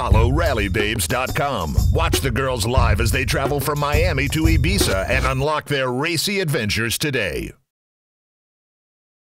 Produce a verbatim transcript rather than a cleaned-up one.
Follow rally babes dot com. Watch the girls live as they travel from Miami to Ibiza and unlock their racy adventures today.